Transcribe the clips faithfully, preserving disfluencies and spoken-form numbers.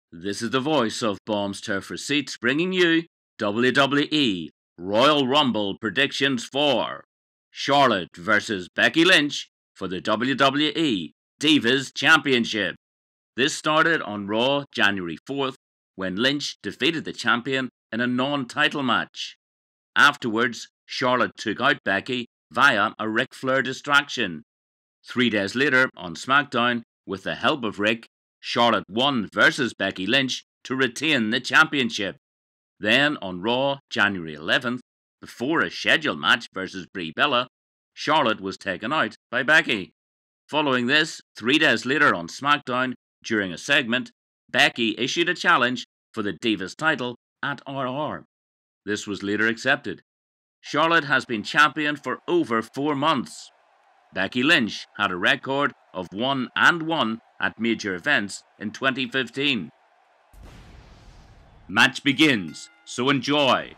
This is the voice of Bombs Turf Receipts bringing you W W E Royal Rumble predictions for Charlotte versus Becky Lynch for the W W E Divas Championship. This started on Raw January fourth when Lynch defeated the champion in a non-title match. Afterwards, Charlotte took out Becky via a Ric Flair distraction. Three days later on SmackDown, with the help of Rick, Charlotte won versus Becky Lynch to retain the championship. Then on Raw, January eleventh, before a scheduled match versus Brie Bella, Charlotte was taken out by Becky. Following this, three days later on SmackDown, during a segment, Becky issued a challenge for the Divas title at R R. This was later accepted. Charlotte has been champion for over four months. Becky Lynch had a record of one and one at major events in twenty fifteen. Match begins, so enjoy.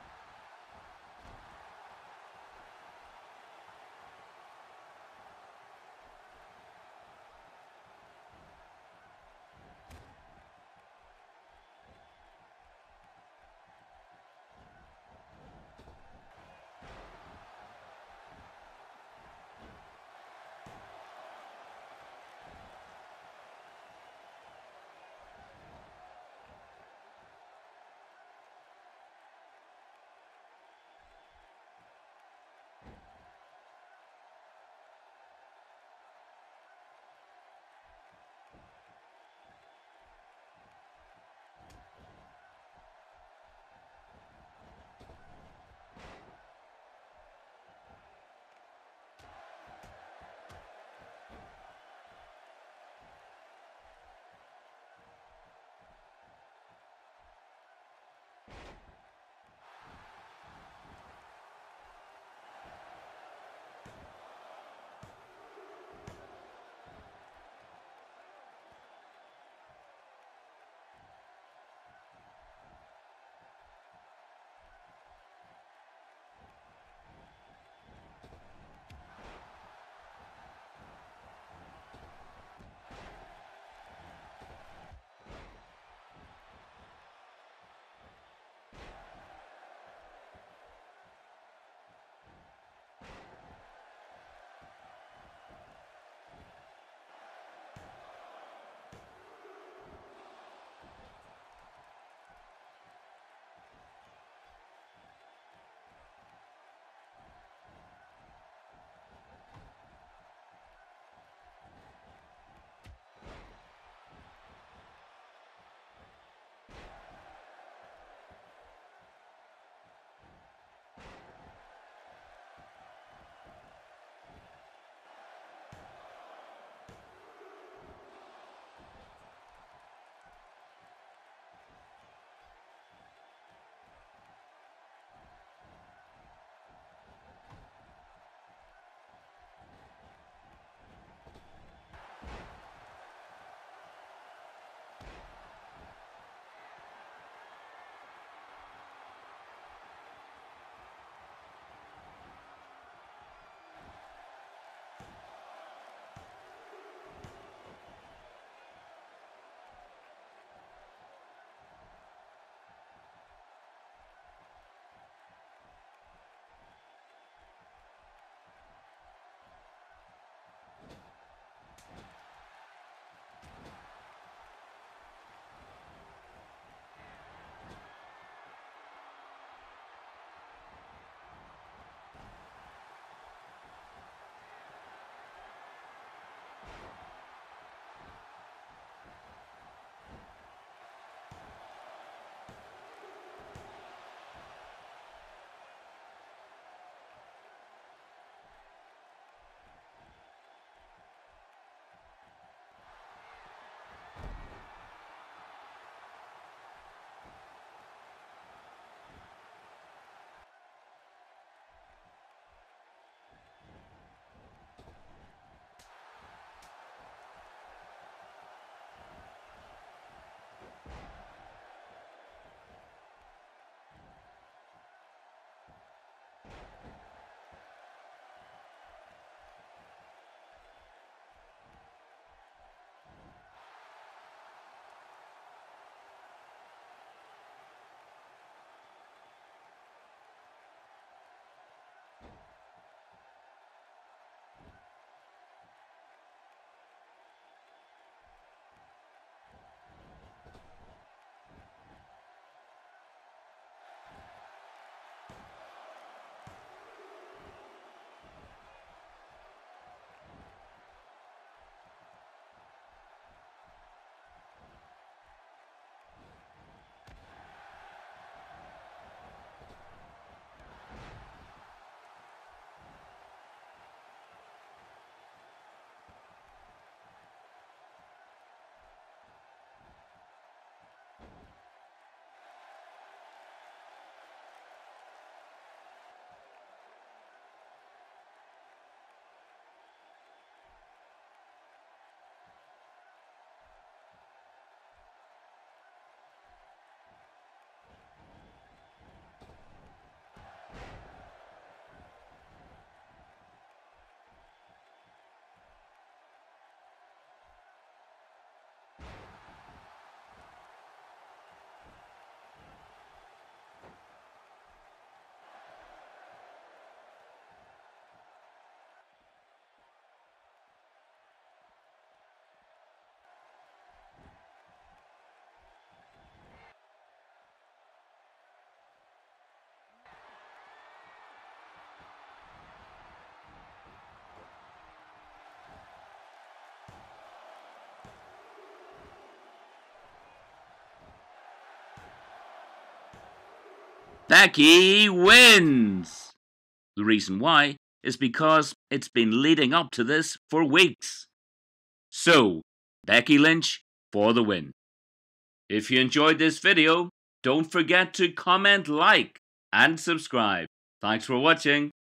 Becky wins! The reason why is because it's been leading up to this for weeks. So, Becky Lynch for the win. If you enjoyed this video, don't forget to comment, like, and subscribe. Thanks for watching.